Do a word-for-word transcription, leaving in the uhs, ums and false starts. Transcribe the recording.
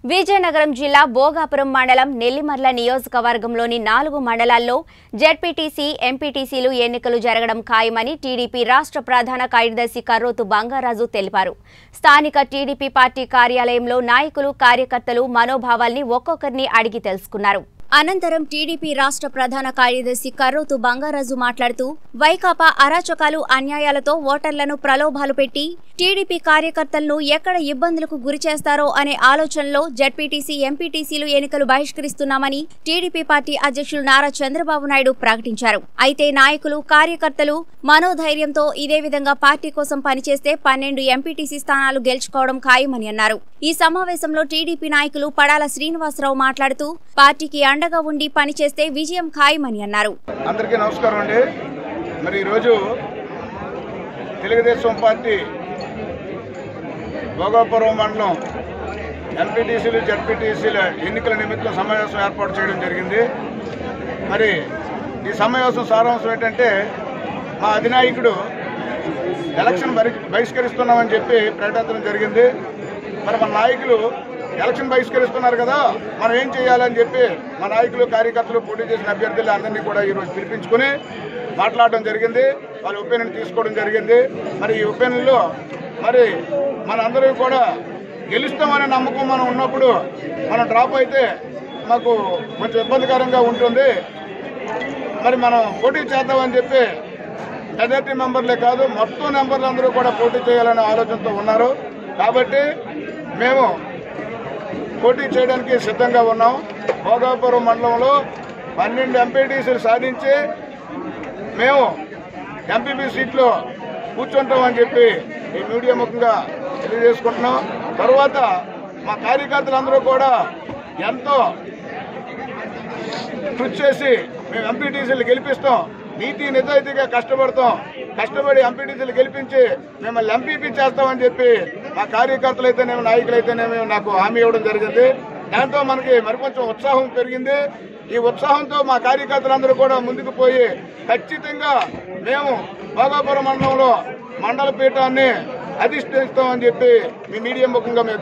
విజయనగరం జిల్లా భోగాపురం మండలం నెల్లిమర్ల నియోజకవర్గంలోని నాలుగు మండలాల్లో జెడ్పీటీసీ ఎంపీటీసీలు ఎన్నికలు జరగడం ఖాయమని టీడీపీ రాష్ట్ర ప్రధాన కార్యదర్శి కర్రోతు బంగారాజు తెలిపారు. స్థానిక టీడీపీ పార్టీ కార్యాలయంలో నాయకులు కార్యకర్తలు మనోభావాల్ని ఒక్కొక్కరిని అడిగి తెలుసుకున్నారు. అనంతరం టీడీపీ రాష్ట్ర ప్రధాన కార్యదర్శి కర్రోతు బంగారాజు మాట్లాడుతూ వైకాపా అరాచకాలు అన్యాయాలతో ఓటర్లను ప్రలోభాలు పెట్టి టీడీపీ కార్యకర్తలను ఎక్కడ ఇబ్బందులకు గురి చేస్తారో అనే ఆలోచనలో జెడ్పీటీసీ ఎంపీటీసీలు ఎన్నికలు బహిష్కరిస్తున్నామని టీడీపీ పార్టీ అధ్యక్షులు నారా చంద్రబాబు నాయుడు ప్రకటించారు. అయితే నాయకులు కార్యకర్తలు మనోధైర్యంతో ఇదే విధంగా పార్టీ కోసం పనిచేస్తే పన్నెండు ఎంపీటీసీ స్థానాలు గెలుచుకోవడం ఖాయమని అన్నారు. ఈ సమావేశంలో టీడీపీ నాయకులు పడాల శ్రీనివాసరావు మాట్లాడుతూ పార్టీకి అండగా ఉండి పనిచేస్తే విజయం ఖాయమని అన్నారు. అందరికీ నమస్కారం అండి. మరి ఈరోజు తెలుగుదేశం పార్టీ భోగాపురం మండలం ఎంపీటీసీలు జెడ్పీటీసీల ఎన్నికల నిమిత్తం సమావేశం ఏర్పాటు చేయడం జరిగింది. మరి ఈ సమావేశం సారాంశం ఏంటంటే మా అధినాయకుడు ఎలక్షన్ బహిష్కరిస్తున్నామని చెప్పి ప్రకటించడం జరిగింది. మరి మన నాయకులు ఎలక్షన్ బహిష్కరిస్తున్నారు కదా, మనం ఏం చేయాలని చెప్పి మా నాయకులు కార్యకర్తలు పోటీ చేసిన అభ్యర్థులు అందరినీ కూడా ఈరోజు పిలిపించుకుని మాట్లాడడం జరిగింది. వాళ్ళ ఒపీనియన్ తీసుకోవడం జరిగింది. మరి ఈ ఒపీనియన్లో మరి మనందరూ కూడా గెలుస్తామనే నమ్మకం మనం ఉన్నప్పుడు మనం డ్రాప్ అయితే మాకు కొంచెం ఇబ్బందికరంగా ఉంటుంది. మరి మనం పోటీ చేద్దామని చెప్పి మెజార్టీ మెంబర్లే కాదు మొత్తం మెంబర్లు అందరూ కూడా పోటీ చేయాలనే ఆలోచనతో ఉన్నారు. కాబట్టి మేము పోటీ చేయడానికి సిద్ధంగా ఉన్నాం. భోగాపురం మండలంలో పన్నెండు ఎంపీటీసీలు సాధించి మేము ఎంపీపీ సీట్లో కూర్చుంటామని చెప్పి ఈ మీడియా ముఖంగా తెలియజేసుకుంటున్నాం. తర్వాత మా కార్యకర్తలందరూ కూడా ఎంతో కృషి చేసి మేము ఎంపీటీసీలు గెలిపిస్తాం, నీతి నిజాయితీగా కష్టపడతాం, కష్టపడి ఎంపీటీసీలు గెలిపించి మిమ్మల్ని ఎంపీపీ చేస్తామని చెప్పి మా కార్యకర్తలు అయితేనేమి నాయకులు అయితేనేమి నాకు హామీ ఇవ్వడం జరిగింది. దాంతో మనకి మరికొంచెం ఉత్సాహం పెరిగింది. ఈ ఉత్సాహంతో మా కార్యకర్తలందరూ కూడా ముందుకు పోయి ఖచ్చితంగా మేము భోగాపురం మండలంలో మండల పీఠాన్ని అధిష్ఠిస్తామని చెప్పి మీ మీడియా ముఖంగా